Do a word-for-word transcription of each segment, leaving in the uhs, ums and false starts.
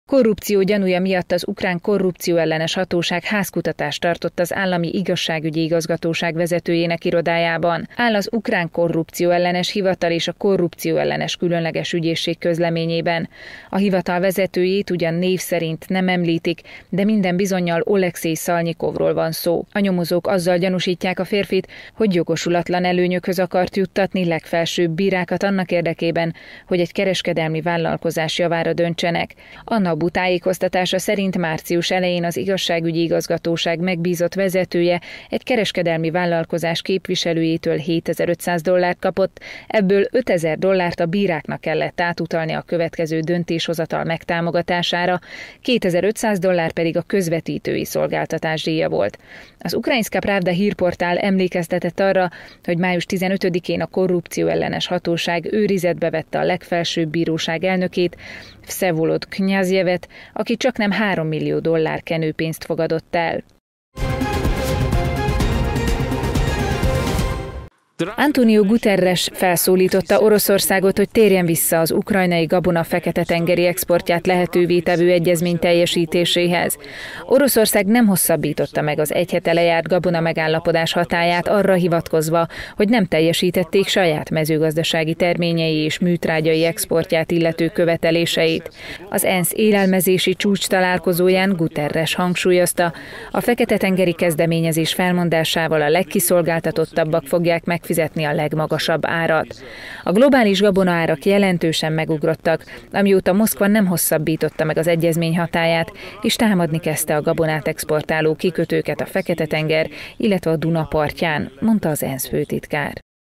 Korrupció gyanúja miatt az ukrán korrupcióellenes hatóság házkutatást tartott az állami igazságügyi igazgatóság vezetőjének irodájában. Áll az ukrán korrupcióellenes hivatal és a korrupcióellenes különleges ügyészség közleményében. A hivatal vezetőjét ugyan név szerint nem említik, de minden bizonnyal Olekszej Szalnyikovról van szó. A nyomozók azzal gyanúsítják a férfit, hogy jogosulatlan előnyökhöz akart juttatni legfelsőbb bírákat annak érdekében, hogy egy kereskedelmi vállalkozás javára döntsenek. A NABU tájékoztatása szerint március elején az igazságügyi igazgatóság megbízott vezetője egy kereskedelmi vállalkozás képviselőjétől hétezer-ötszáz dollárt kapott, ebből ötezer dollárt a bíráknak kellett átutalni a következő döntéshozatal megtámogatására, kétezer-ötszáz dollár pedig a közvetítői szolgáltatás díja volt. Az Ukrajinszka Pravda hírportál emlékeztetett arra, hogy május tizenötödikén a korrupcióellenes hatóság őrizetbe vette a legfelsőbb bíróság elnökét, Vszevolod Knyazjevet, aki csaknem három millió dollár kenőpénzt fogadott el. Antonio Guterres felszólította Oroszországot, hogy térjen vissza az ukrajnai gabona fekete-tengeri exportját lehetővé tevő egyezmény teljesítéséhez. Oroszország nem hosszabbította meg az egy hete lejárt gabona megállapodás hatályát arra hivatkozva, hogy nem teljesítették saját mezőgazdasági terményei és műtrágyai exportját illető követeléseit. Az ENSZ élelmezési csúcs találkozóján Guterres hangsúlyozta, a fekete-tengeri kezdeményezés felmondásával a legkiszolgáltatottabbak fogják meg fizetni a legmagasabb árat. A globális gabonaárak jelentősen megugrottak, amióta Moszkva nem hosszabbította meg az egyezmény hatályát, és támadni kezdte a gabonát exportáló kikötőket a Fekete-tenger, illetve a Duna partján, mondta az ENSZ főtitkár.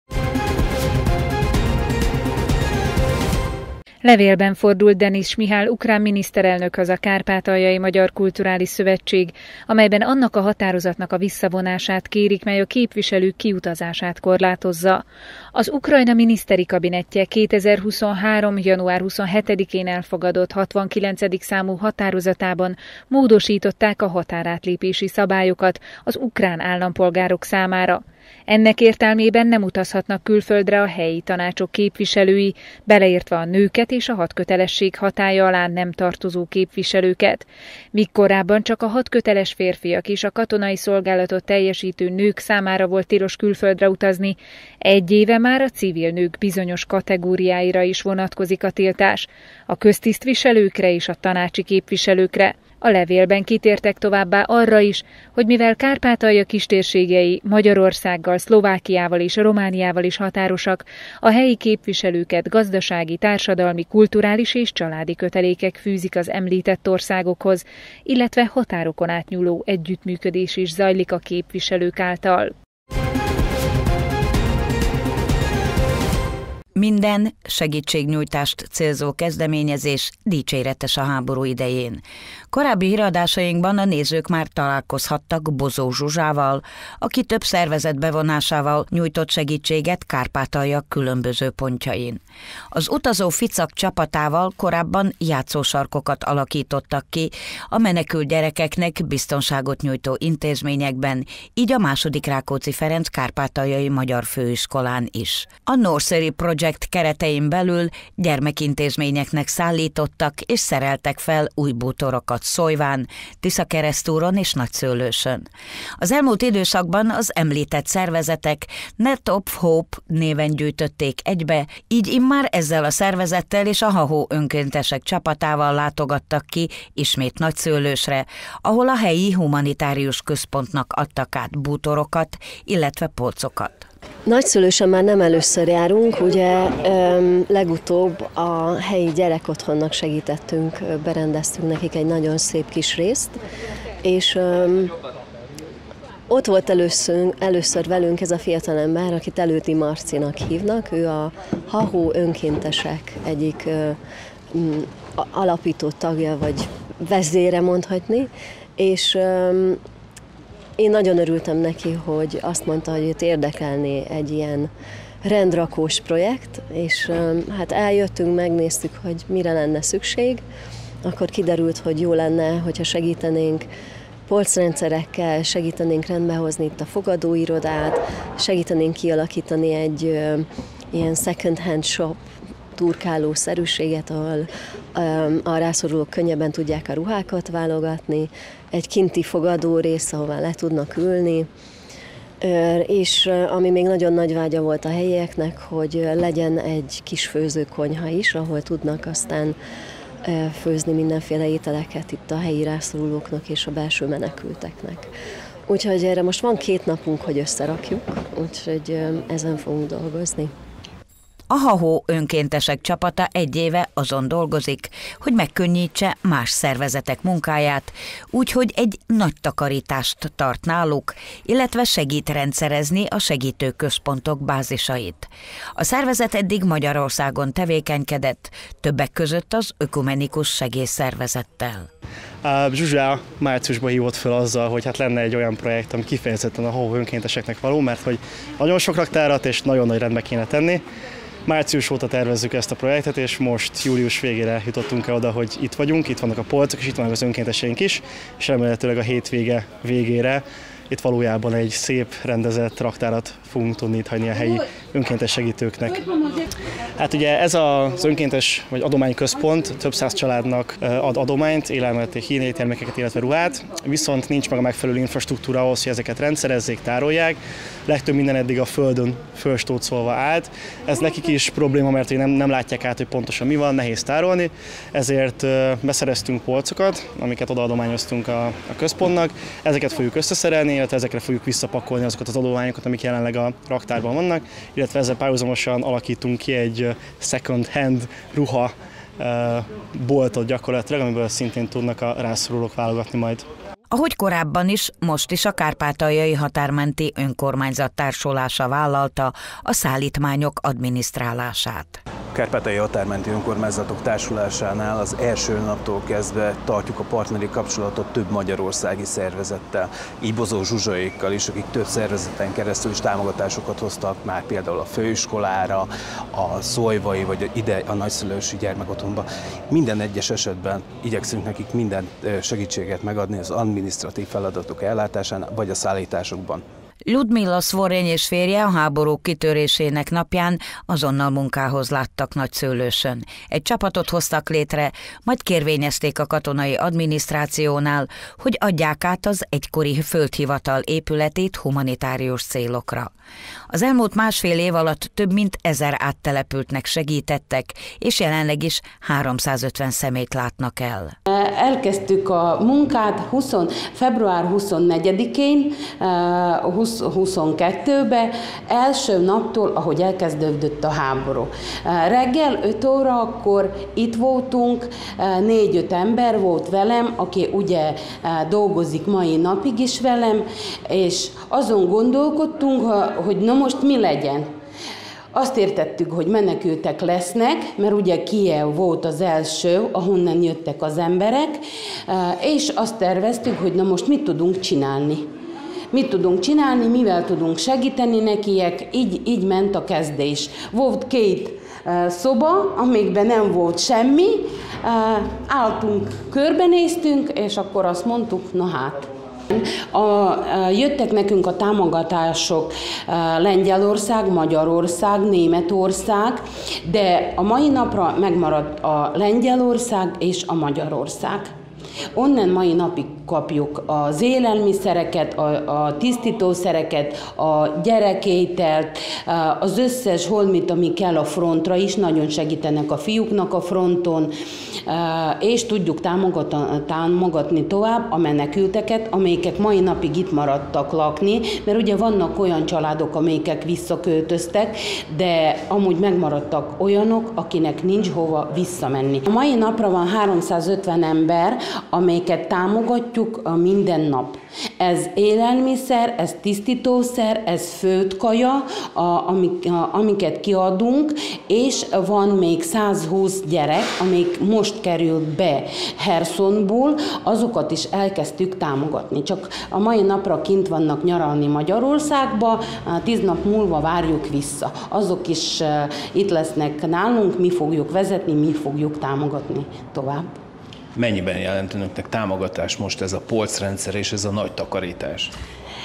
Levélben fordult Denis Mihál ukrán miniszterelnökhöz a Kárpátaljai Magyar Kulturális Szövetség, amelyben annak a határozatnak a visszavonását kérik, mely a képviselők kiutazását korlátozza. Az Ukrajna miniszteri kabinettje kétezer-huszonhárom. január huszonhetedikén elfogadott hatvankilencedik számú határozatában módosították a határátlépési szabályokat az ukrán állampolgárok számára. Ennek értelmében nem utazhatnak külföldre a helyi tanácsok képviselői, beleértve a nőket és a hadkötelesség hatálya alá nem tartozó képviselőket. Míg korábban csak a hadköteles férfiak és a katonai szolgálatot teljesítő nők számára volt tilos külföldre utazni, egy éve már a civil nők bizonyos kategóriáira is vonatkozik a tiltás, a köztisztviselőkre és a tanácsi képviselőkre. A levélben kitértek továbbá arra is, hogy mivel Kárpátalja kistérségei Magyarországgal, Szlovákiával és Romániával is határosak, a helyi képviselőket gazdasági, társadalmi, kulturális és családi kötelékek fűzik az említett országokhoz, illetve határokon átnyúló együttműködés is zajlik a képviselők által. Minden segítségnyújtást célzó kezdeményezés dicséretes a háború idején. Korábbi híradásainkban a nézők már találkozhattak Bozó Zsuzsával, aki több szervezet bevonásával nyújtott segítséget Kárpátalja különböző pontjain. Az utazó ficak csapatával korábban játszósarkokat alakítottak ki a menekült gyerekeknek biztonságot nyújtó intézményekben, így a második Rákóczi Ferenc Kárpátaljai Magyar Főiskolán is. A Nursery Project keretein belül gyermekintézményeknek szállítottak és szereltek fel új bútorokat Szolyván, Tiszakeresztúron és Nagyszőlősön. Az elmúlt időszakban az említett szervezetek Net of Hope néven gyűjtötték egybe, így immár ezzel a szervezettel és a Hahó önkéntesek csapatával látogattak ki ismét Nagyszőlősre, ahol a helyi humanitárius központnak adtak át bútorokat, illetve polcokat. Nagyszülősen már nem először járunk, ugye öm, legutóbb a helyi gyerekotthonnak segítettünk, berendeztünk nekik egy nagyon szép kis részt, és öm, ott volt először, először velünk ez a fiatalember, akit Elődi Marcinak hívnak, ő a Hahó önkéntesek egyik öm, alapító tagja, vagy vezére mondhatni, és öm, én nagyon örültem neki, hogy azt mondta, hogy őt érdekelné egy ilyen rendrakós projekt, és hát eljöttünk, megnéztük, hogy mire lenne szükség, akkor kiderült, hogy jó lenne, hogyha segítenénk polcrendszerekkel, segítenénk rendbehozni itt a fogadóirodát, segítenénk kialakítani egy ilyen second hand shop turkáló-szerűséget, ahol a rászorulók könnyebben tudják a ruhákat válogatni, egy kinti fogadó rész, ahová le tudnak ülni, és ami még nagyon nagy vágya volt a helyieknek, hogy legyen egy kis főzőkonyha is, ahol tudnak aztán főzni mindenféle ételeket itt a helyi rászorulóknak és a belső menekülteknek. Úgyhogy erre most van két napunk, hogy összerakjuk, úgyhogy ezen fogunk dolgozni. A HaHo önkéntesek csapata egy éve azon dolgozik, hogy megkönnyítse más szervezetek munkáját, úgyhogy egy nagy takarítást tart náluk, illetve segít rendszerezni a segítőközpontok bázisait. A szervezet eddig Magyarországon tevékenykedett, többek között az Ökumenikus Segélyszervezettel. Zsuzsa márciusban hívott fel azzal, hogy hát lenne egy olyan projekt, ami kifejezetten a HaHo önkénteseknek való, mert hogy nagyon sok raktárat és nagyon nagy rendbe kéne tenni. Március óta tervezzük ezt a projektet, és most július végére jutottunk el oda, hogy itt vagyunk, itt vannak a polcok, és itt vannak az önkénteseink is, és remélhetőleg a hétvége végére itt valójában egy szép, rendezett raktárat fogunk tudni itt hagyni a helyi önkéntes segítőknek. Hát ugye ez az önkéntes vagy adományközpont több száz családnak ad adományt, élelmet, higiéniai termékeket, illetve ruhát, viszont nincs meg a megfelelő infrastruktúra ahhoz, hogy ezeket rendszerezzék, tárolják. Legtöbb minden eddig a földön fölstócolva állt. Ez nekik is probléma, mert nem, nem látják át, hogy pontosan mi van, nehéz tárolni, ezért beszereztünk polcokat, amiket odaadományoztunk a, a központnak. Ezeket fogjuk összeszerelni, illetve ezekre fogjuk visszapakolni azokat az adományokat, amik jelenleg a raktárban vannak, illetve ezzel párhuzamosan alakítunk ki egy second hand ruha boltot gyakorlatilag, amiből szintén tudnak a rászorulók válogatni majd. Ahogy korábban is, most is a Kárpátaljai Határmenti Önkormányzat társulása vállalta a szállítmányok adminisztrálását. A Kárpátaljai Határmenti Önkormányzatok Társulásánál az első naptól kezdve tartjuk a partneri kapcsolatot több magyarországi szervezettel, így Bozó Zsuzsaékkal is, akik több szervezeten keresztül is támogatásokat hoztak már például a főiskolára, a Szolvai vagy ide a nagyszülősi gyermekotthonba. Minden egyes esetben igyekszünk nekik minden segítséget megadni az adminisztratív feladatok ellátásán vagy a szállításokban. Ludmilla Szvorény és férje a háború kitörésének napján azonnal munkához láttak Nagyszőlősön. Egy csapatot hoztak létre, majd kérvényezték a katonai adminisztrációnál, hogy adják át az egykori földhivatal épületét humanitárius célokra. Az elmúlt másfél év alatt több mint ezer áttelepültnek segítettek, és jelenleg is háromszázötven személyt látnak el. Elkezdtük a munkát húsz február huszonnegyedikén, huszonkettőben, első naptól, ahogy elkezdődött a háború. Reggel öt órakor itt voltunk, négy-öt ember volt velem, aki ugye dolgozik mai napig is velem, és azon gondolkodtunk, hogy na most mi legyen. Azt értettük, hogy menekültek lesznek, mert ugye Kijev volt az első, ahonnan jöttek az emberek, és azt terveztük, hogy na most mit tudunk csinálni. Mit tudunk csinálni, mivel tudunk segíteni nekiek, így, így ment a kezdés. Volt két uh, szoba, amikben nem volt semmi, uh, álltunk, körbenéztünk, és akkor azt mondtuk, na hát. A, a, jöttek nekünk a támogatások a Lengyelország, Magyarország, Németország, de a mai napra megmaradt a Lengyelország és a Magyarország. Onnan mai napig kapjuk az élelmiszereket, a, a tisztítószereket, a gyerekételt, az összes holmit, ami kell a frontra is, nagyon segítenek a fiúknak a fronton, és tudjuk támogatni tovább a menekülteket, amelyek mai napig itt maradtak lakni, mert ugye vannak olyan családok, amelyek visszaköltöztek, de amúgy megmaradtak olyanok, akinek nincs hova visszamenni. A mai napra van háromszázötven ember, amelyeket támogatjuk minden nap. Ez élelmiszer, ez tisztítószer, ez földkaja, a, amik, a, amiket kiadunk, és van még százhúsz gyerek, amik most kerül be Hersonból, azokat is elkezdtük támogatni. Csak a mai napra kint vannak nyaralni Magyarországba, tíz nap múlva várjuk vissza. Azok is uh, itt lesznek nálunk, mi fogjuk vezetni, mi fogjuk támogatni tovább. Mennyiben jelent önöknek támogatás most ez a polcrendszer és ez a nagy takarítás?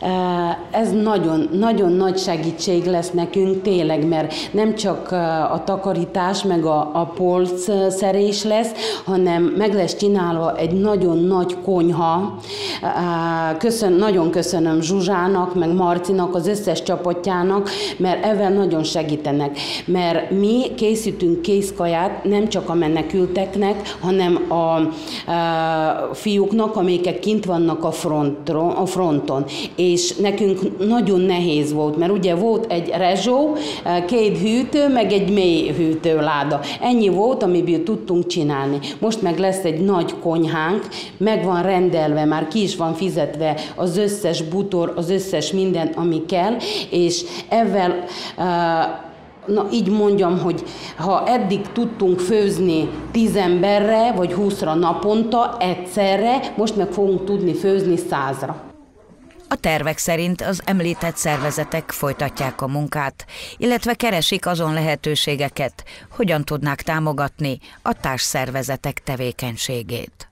Ez nagyon, nagyon nagy segítség lesz nekünk tényleg, mert nem csak a takarítás meg a, a polcszerés lesz, hanem meg lesz csinálva egy nagyon nagy konyha. Köszön, nagyon köszönöm Zsuzsának, meg Marcinak, az összes csapatjának, mert ezzel nagyon segítenek. Mert mi készítünk készkaját nem csak a menekülteknek, hanem a, a fiúknak, amikek kint vannak a, frontron, a fronton. És nekünk nagyon nehéz volt, mert ugye volt egy rezsó, két hűtő, meg egy mély hűtőláda. Ennyi volt, amiből tudtunk csinálni. Most meg lesz egy nagy konyhánk, meg van rendelve, már ki is van fizetve az összes bútor, az összes minden, ami kell, és ezzel na így mondjam, hogy ha eddig tudtunk főzni tíz emberre, vagy húszra naponta, egyszerre, most meg fogunk tudni főzni százra. A tervek szerint az említett szervezetek folytatják a munkát, illetve keresik azon lehetőségeket, hogyan tudnák támogatni a társszervezetek tevékenységét.